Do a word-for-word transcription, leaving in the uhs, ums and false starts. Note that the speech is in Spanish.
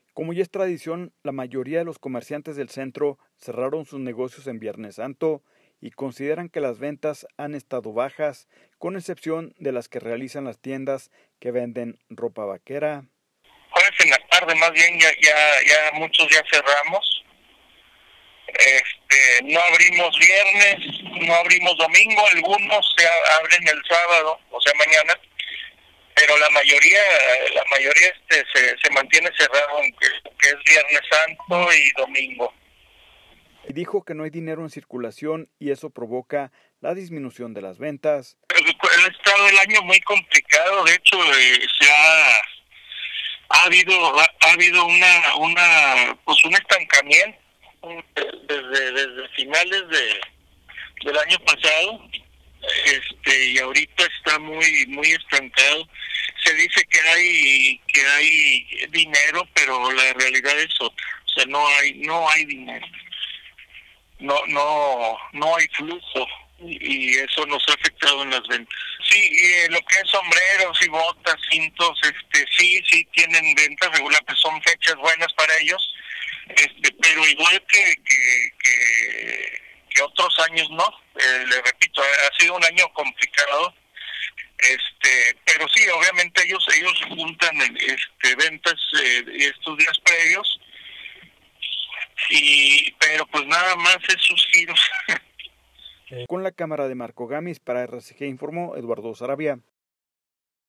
Como ya es tradición, la mayoría de los comerciantes del centro cerraron sus negocios en Viernes Santo y consideran que las ventas han estado bajas, con excepción de las que realizan las tiendas que venden ropa vaquera. Jueves en la tarde, más bien, ya, ya, ya muchos ya cerramos. Este, no abrimos viernes, no abrimos domingo, algunos se abren el sábado, o sea, mañana, pero la mayoría, la mayoría este, se, se mantiene cerrado, que, que es Viernes Santo y domingo. Y dijo que no hay dinero en circulación y eso provoca la disminución de las ventas. Ha estado el año muy complicado, de hecho, eh, se ha, ha habido, ha, ha habido una, una, pues un estancamiento desde, desde finales de, del año pasado, este, y ahorita está muy, muy estancado. Se dice que hay, que hay dinero, pero la realidad es otra. O sea, no hay, no hay dinero. No, no, no hay flujo y eso nos ha afectado en las ventas. Sí, y lo que es sombreros y botas, cintos, este, sí, sí tienen ventas regulares, pues son fechas buenas para ellos, este, pero igual que, que, que, que otros años no. Eh, le repito, ha sido un año complicado, este, pero sí, obviamente ellos, ellos juntan este, ventas eh, estos días previos. Y, pero pues nada más esos giros. Con la cámara de Marco Gamis para R C G informó Eduardo Sarabia.